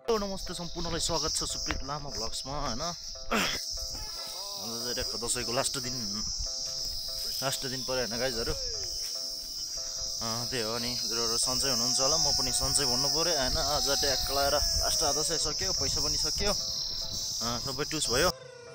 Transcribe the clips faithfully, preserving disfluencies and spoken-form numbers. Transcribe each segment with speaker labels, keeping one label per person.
Speaker 1: नमस्ते सम्पूर्णलाई स्वागत छ सुप्रित लामा भ्लग्समा हैन। आज चाहिँ टक्क दसैँको लास्ट दिन लास्ट दिन पऱ्यो हैन गाइजहरु। त्यही हो नि हजुरहरु सन्चै हुनुहुन्छ होला, म पनि सन्चै भन्नु पर्यो हैन। आज ट्याक्क लाएर लास्ट दसैँ सक्यो, पैसा पनि सक्यो, सबै टुस भयो।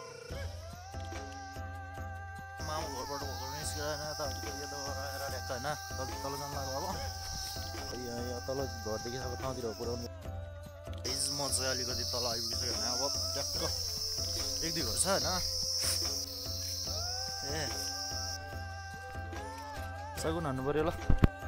Speaker 1: मामा घरबाट निस्केर त अलिकति यता आएर ट्याक्क हैन तल जान लाग्यो। अब यहाँ तल घरदेखि अब ठाउँतिर पुऱ्याउनु म चाहिँ अलिकति तल आइपुगिसक्यो होइन। अब ट्याक्क एक दुई घर छ होइन। ए सगुन हान्नु पऱ्यो ल।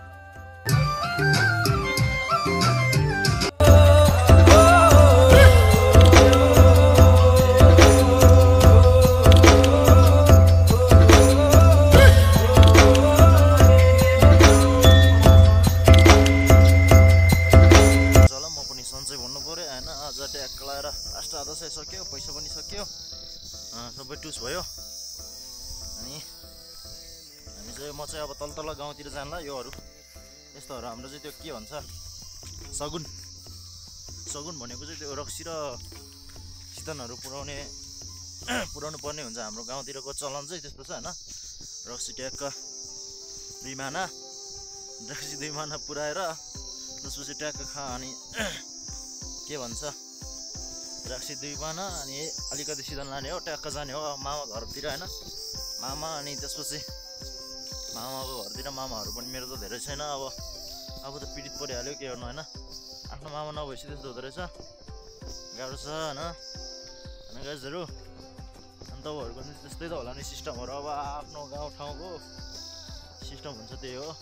Speaker 1: दसैँ सक्यो, पैसा पनि सक्यो, सबै टुस भयो। अनि हामी चाहिँ म चाहिँ अब तल तल गाउँतिर जान्ला। योहरू यस्तोहरू हाम्रो चाहिँ त्यो के भन्छ सगुन सगुन भनेको चाहिँ त्यो रक्सी र सितनहरू पुऱ्याउने पुऱ्याउनु पर्ने हुन्छ। हाम्रो गाउँतिरको चलन चाहिँ त्यस्तो छ होइन। रक्सी ट्याक्क दुई माना रक्सी दुई माना पुऱ्याएर त्यसपछि ट्याक्क खा अनि के भन्छ रक्सी दुई माना अनि अलिकति सिजन लाने हो, ट्याक्क जाने हो मामा घरतिर होइन। मामा अनि त्यसपछि मामाको घरतिर मामाहरू पनि मेरो त धेरै छैन। अब अब त पीडित परिहाल्यो के गर्नु होइन। आफ्नो मामा नभएपछि त्यस्तो हुँदो रहेछ, गाह्रो छ होइन। अनि गाइजहरू अनि तपाईँहरूको पनि त्यस्तै त होला नि सिस्टमहरू। अब आफ्नो गाउँ ठाउँको सिस्टम हुन्छ, त्यही हो।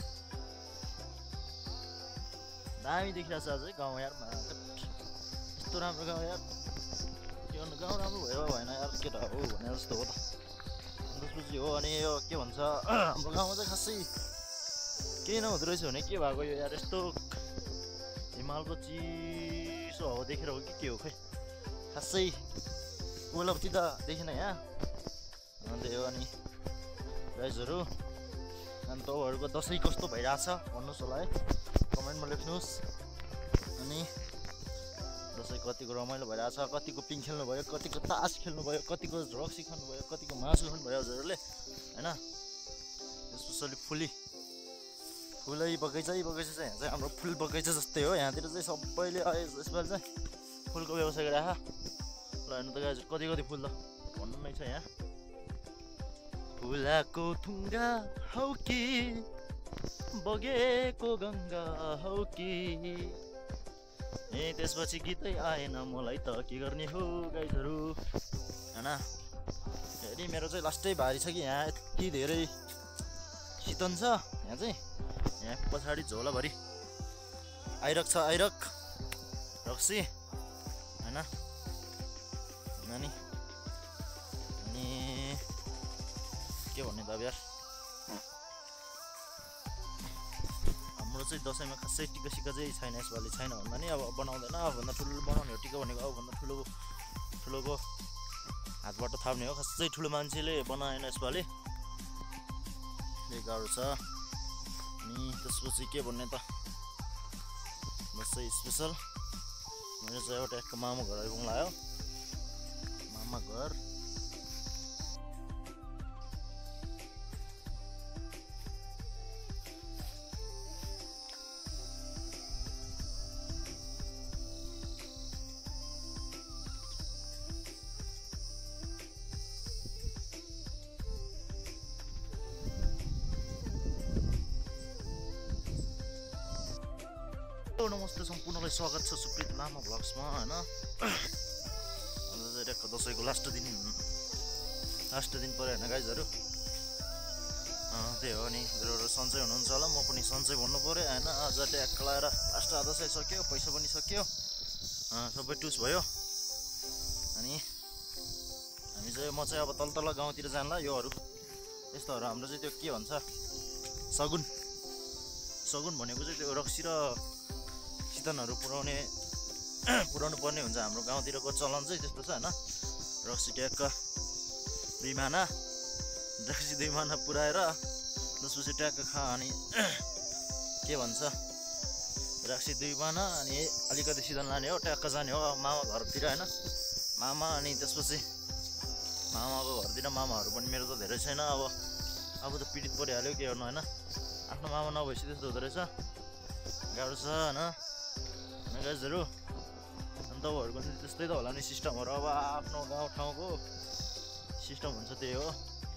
Speaker 1: दामी देखिरहेको छ अझै गाउँ यार, यस्तो राम्रो गाउँ यार। गाउँ राम्रो भयो भएन यार, केटा हो भने जस्तो हो त। त्यसपछि हो अनि यो के भन्छ हाम्रो गाउँमा चाहिँ खासै केही नहुँदो रहेछ भने के भएको यो यार। यस्तो हिमालको चिसो हावा देखेर हो कि के हो खै, खासै उपलब्धि त देखिन यहाँ। त्यही हो। अनि गाइजहरू अनि तपाईँहरूको दसैँ कस्तो भइरहेछ भन्नुहोस् होला है, कमेन्टमा लेख्नुहोस्। अनि दसैँ कतिको रमाइलो भइरहेछ, कतिको पिङ खेल्नु भयो, कतिको तास खेल्नु भयो, कतिको रक्सी खानु भयो, कतिको मासु खानु भयो हजुरहरूले होइन। स्पेसली फुली फुलै बगैँचै बगैँचा चाहिँ यहाँ चाहिँ हाम्रो फुल बगैँचा जस्तै हो। यहाँतिर चाहिँ सबैले यसपालि चाहिँ फुलको व्यवसाय गरिराख ल। हेर्नु त गाइज कति कति फुल त भन्नु नै छ यहाँ। फुलाको थुङ्गा हौ कि बगेको गङ्गा हौ कि ए त्यसपछि गीतै आएन मलाई त के गर्ने हो गाइजहरू होइन। फेरि मेरो चाहिँ लास्टै भारी छ कि यहाँ यति धेरै शीतन छ यहाँ चाहिँ। यहाँ पछाडि झोलाभरि आइरक छ, आइरक रक्सी होइन। अनि अनि के भन्ने त अब यार, हाम्रो चाहिँ दसैँमा खासै टिका सिका चाहिँ छैन यसपालि। छैन भन्दा नि अब बनाउँदैन, अबभन्दा ठुलो बनाउने हो टिका भनेको। अबभन्दा ठुलो ठुलोको हातबाट थाप्ने हो। खासै ठुलो मान्छेले बनाएन यसपालि, त्यही गाह्रो छ। अनि त्यसपछि के भन्ने त दसैँ स्पेसल मेरो चाहिँ एउटा एक मामा घर आइपुग्नु लाग्यो। मामा घर नमस्ते सम्पूर्णलाई स्वागत छ सुप्रित लामा भ्लग्समा होइन। आज चाहिँ टक्क दसैँको लास्ट दिन लास्ट दिन पऱ्यो होइन गाइजहरू। त्यही हो नि हजुरहरू सन्चै हुनुहुन्छ होला, म पनि सन्चै भन्नु पऱ्यो होइन। आज ट्याक्क लाएर लास्ट दसैँ सक्यो, पैसा पनि सक्यो, सबै टुस भयो। अनि हामी चाहिँ म चाहिँ अब तल तल गाउँतिर जान्ला। योहरू यस्तोहरू हाम्रो चाहिँ त्यो के भन्छ सगुन सगुन भनेको चाहिँ त्यो रक्सी र सितनहरू पुऱ्याउने पुऱ्याउनु पर्ने हुन्छ। हाम्रो गाउँतिरको चलन चाहिँ त्यस्तो छ होइन। रक्सी ट्याक्क दुई माना रक्सी दुई माना पुऱ्याएर त्यसपछि ट्याक्क खा अनि के भन्छ रक्सी दुई बना अनि अलिकति सिधन लाने हो ट्याक्क जाने हो मामा घरतिर होइन मामा अनि त्यसपछि मामाको घरतिर मामाहरू पनि मेरो त धेरै छैन अब अब त पीडित परिहाल्यो के गर्नु होइन आफ्नो मामा नभएपछि त्यस्तो हुँदो रहेछ गाह्रो छ होइन गाइजहरू अनि तपाईँहरूको त्यस्तै त होला नि सिस्टमहरू अब आफ्नो गाउँ ठाउँको सिस्टम हुन्छ त्यही हो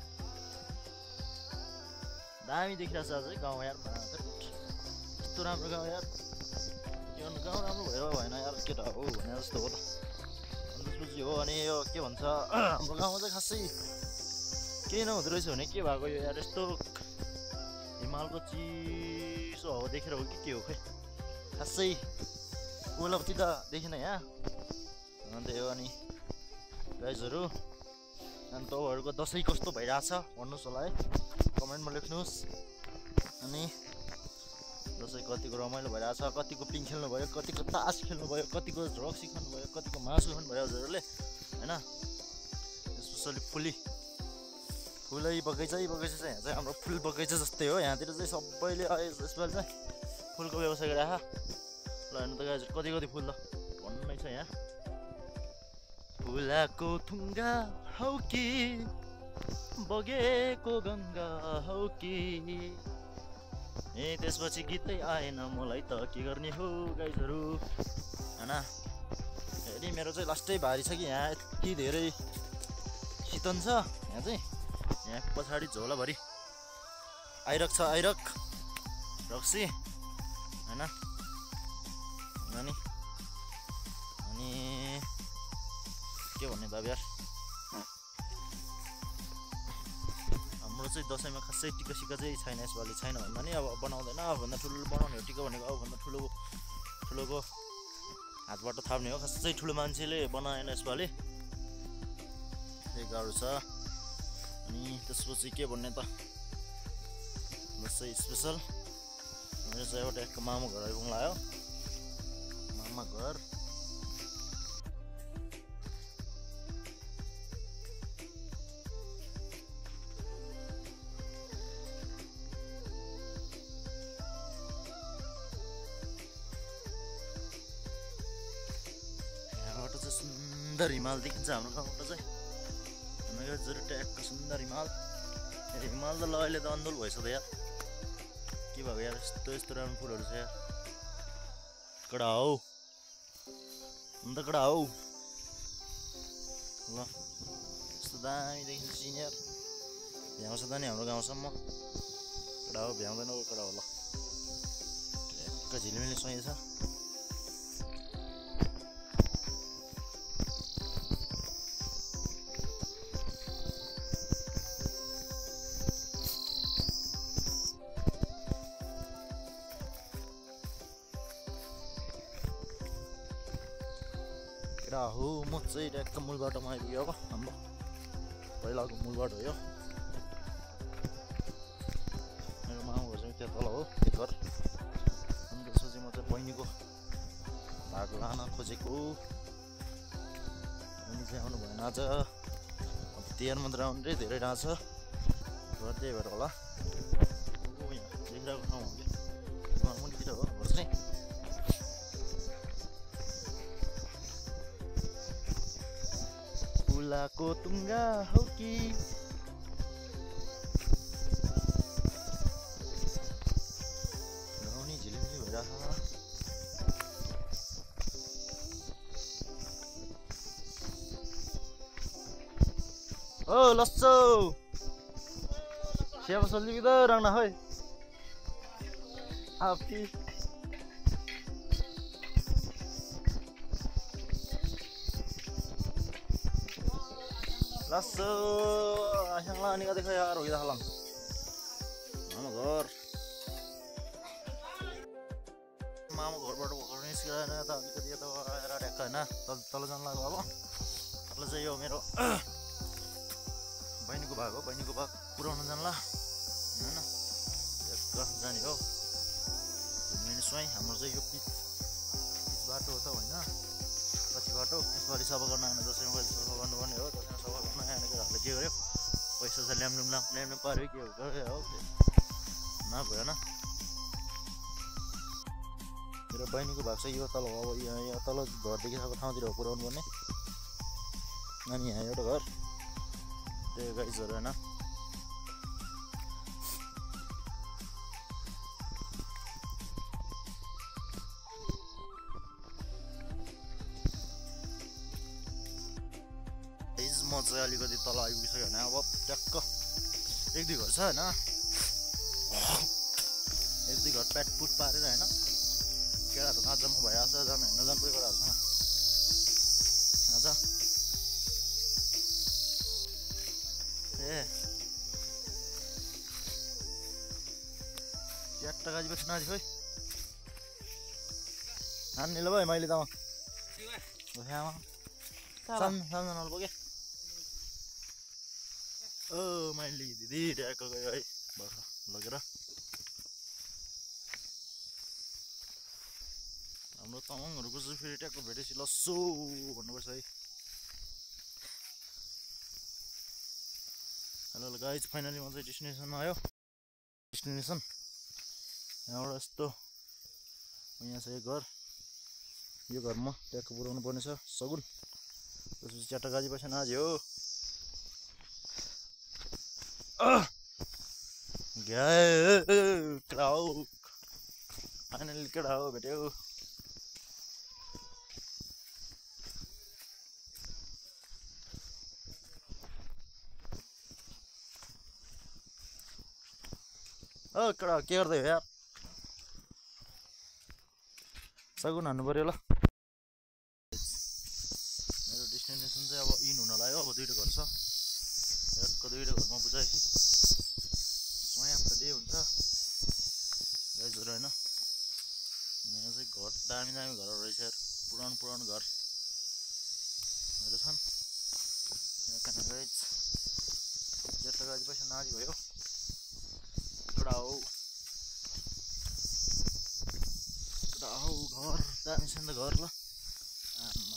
Speaker 1: दामी देखिरहेको छ अझै गाउँ यार यस्तो राम्रो गाउँ यार यो गाउँ राम्रो भयो भएन यार केटा हो भने जस्तो हो त अनि त्यसपछि हो अनि यो के भन्छ हाम्रो गाउँमा चाहिँ खासै केही नहुँदो रहेछ भने के भएको यो यार यस्तो हिमालको चिसो हावा देखेर हो कि के हो खै खासै उपलब्धि त देखिन यहाँ अन्त यो अनि गाइजहरू अनि तपाईँहरूको दसैँ कस्तो भइरहेछ भन्नुहोस् होला है कमेन्टमा लेख्नुहोस् अनि दसैँ कतिको रमाइलो भइरहेछ कतिको पिङ खेल्नु भयो कतिको तास खेल्नु भयो कतिको रक्सी खानु भयो कतिको मासु खानु भयो हजुरहरूले होइन स्पेसली फुली फुलै बगैँचै बगैँचा चाहिँ यहाँ चाहिँ हाम्रो फुल बगैँचा जस्तै हो यहाँतिर चाहिँ सबैले यसपालि चाहिँ फुलको व्यवसाय गरिराख ल हेर्नु त गाइजहरू कति कति फुल त भन्नै छ यहाँ फुलाको थुङ्गा हौ कि बगेको गङ्गा हौ कि ए त्यसपछि गीतै आएन मलाई त के गर्ने हो गाइजहरू होइन हेरी मेरो चाहिँ लास्टै भारी छ कि यहाँ यति धेरै शीतन छ यहाँ चाहिँ यहाँ पछाडि झोलाभरि आइरक छ आइरक रक्सी होइन अनि अनि के भन्ने त अब यार हाम्रो चाहिँ दसैँमा खासै टिका सिका चाहिँ छैन यसपालि छैन भन्दा नि अब बनाउँदैन आफूभन्दा ठुलो बनाउने हो टिका भनेको आफूभन्दा ठुलो ठुलोको हातबाट थाप्ने हो खासै ठुलो मान्छेले बनाएन यसपालि त्यही गाह्रो छ अनि त्यसपछि के भन्ने त दसैँ स्पेसल मेरो चाहिँ एउटा एक मामु घर आइपुग्नु लाग्यो मामा घर सुन्दर हिमाल देखिन्छ हाम्रो गाउँबाट चाहिँ जरो ट्याकको सुन्दर हिमाल हिमाल त ल अहिले त अन्धोल भएछ त यार के भएको यार यस्तो यस्तो राम्रो फुलहरू छ यार कडा हौ अन्त कडा हौ ल यस्तो दामी देखिन्छ सिन यार भ्याउँछ त नि हाम्रो गाउँसम्म कडा हो भ्याउँदैन कडा हो ल ट्याक्क झिलिमिली सुहाइछ हो म चाहिँ ट्याक्क मूल बाटोमा आइपुग्यो अब हाम्रो पहिलाको मूल बाटो हो यो मेरो मामा घर चाहिँ त्यहाँ तल हो त्यो घर अनि त्यसपछि म चाहिँ बहिनीको भाग लान खोजेको बहिनी चाहिँ आउनु भएन आज अब तिहार मात्र आउनु धेरै डाँछ घर त्यही भएर होला यहाँ देखिरहेको ठाउँ हो कि मुनितिर हो घर चाहिँ फुलाको तुङ्गा हौ कि गाउने झिलिमिली भइरह ओ लस्सो siapa soldi kita orang nah hoy api lasso yang lah ni kata kaya aru kita halang mama gor mama gor baru gor ni segala na ta kita dia tahu era deka na tal tal jangan lah apa kalau saya yo mero बहिनीको भाग हो बहिनीको भाग पुऱ्याउन जान्ला हैन एक जाने हो घुम्ने स्वाई हाम्रो चाहिँ यो पिच पिच बाटो हो त हैन पछि बाटो यसपालि सफा गर्न आएन दसैँमा कहिले सफा गर्नुपर्ने हो दसैँमा सफा गर्न आएन केटाहरूले के गर्यो पैसा चाहिँ ल्याम्लुम ल्याम्नु पार्यो के गर्यो हो न भएन मेरो बहिनीको भएको छ यो तल अब यहाँ यहाँ तल घर देखिरहेको ठाउँतिर पुऱ्याउनु पर्ने अनि यहाँ एउटा घर त्यही गाइजहरू होइन म चाहिँ अलिकति तल आइपुगिसक्यो भने अब ट्याक्क एक दुई घर छ होइन एक दुई घर प्याटपुट पारेर होइन केटाहरू नाच्जामा भइरहेको छ जानु हेर्न जानु कोही केटाहरूसँग आज ए च्याट्टा गाजी पछि नाची खोइ नान्ने ल भाइ मैले त आमा सानो सानो नल्पो क्या ओ मैले दिदी ट्याक्क गयो है भर्खर लगेर हाम्रो तामाङहरूको चाहिँ फेरि ट्याक्क भेटेपछि लस्सो भन्नुपर्छ है हेलो गाइज फाइनली म चाहिँ डेस्टिनेसनमा आयो डेस्टिनेसन यहाँबाट यस्तो यहाँ छ एक घर यो घरमा ट्याक्क पुऱ्याउनु पर्ने छ सगुन त्यसपछि च्याट्टा गाजी पछि नाज्यो केटा हो फाइनली केटा हो भेट्यो ओ केटा के गर्दै हो यार सगुन हान्नु पर्यो ल मेरो डेस्टिनेसन चाहिँ अब इन हुन लाग्यो अब दुईवटा घर छ एकको दुईवटा घरमा बुझाएपछि स्वयं त डे हुन्छ गाइजहरू होइन यहाँ चाहिँ घर दामी दामी घरहरू रहेछ यार पुरानो पुरानो घरहरू छन् यहाँ खाना गाइज जेठा गाजी पैसा नाजी भयो कडा हो कडा हो घर दामी छ नि त घर ल आमा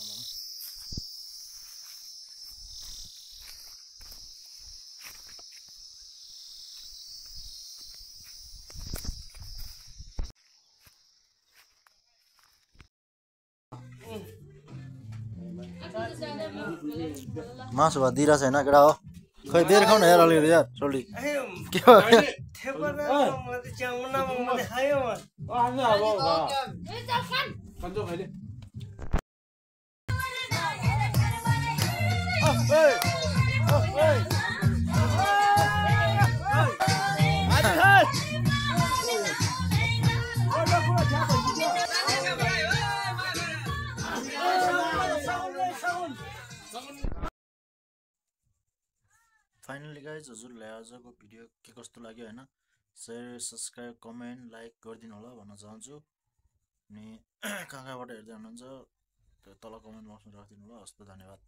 Speaker 1: मासु भात दिइरहेको छैन केटा हो खै दिएर खाऊ न यार अलिकति यार सोल्डी के फाइनली गाइज हजुरलाई आजको भिडियो के कस्तो लाग्यो होइन सेयर सब्सक्राइब कमेन्ट लाइक गरिदिनु होला भन्न चाहन्छु अनि कहाँ कहाँबाट हेर्दै हुनुहुन्छ त्यो तल कमेन्ट बक्समा राखिदिनु होला हस्त धन्यवाद।